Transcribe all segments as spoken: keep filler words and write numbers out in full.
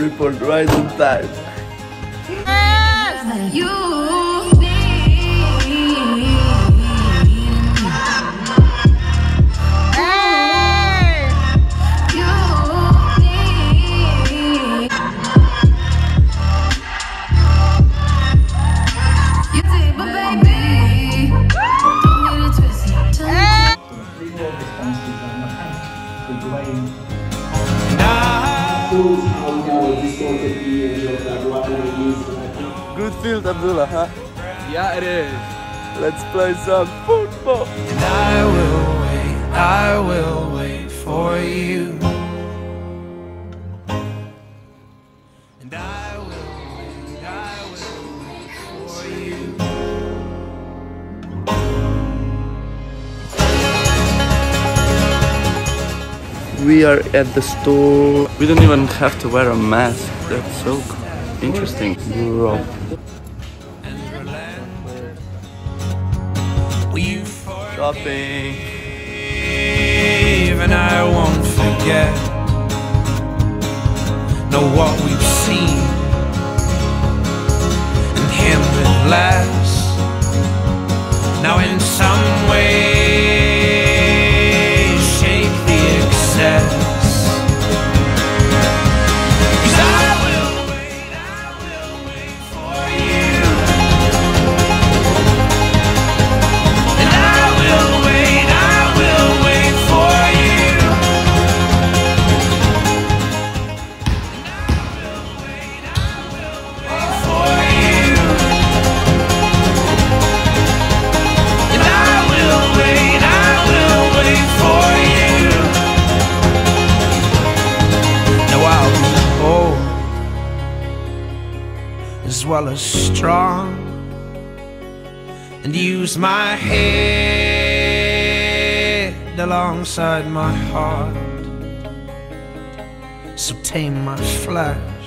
report right on time. Yes, you. Good field, Abdullah, huh? Yeah, it is. Let's play some football. And I will wait, I will wait for you. And I will wait, I will wait for you. We are at the store. We don't even have to wear a mask. That's so interesting. Europe. Shopping. And I won't forget. Know what we've seen and him with less. Now in some way shake the excess. As well as strong, and use my head alongside my heart. So tame my flesh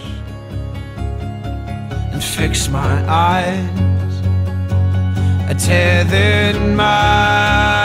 and fix my eyes. I tethered my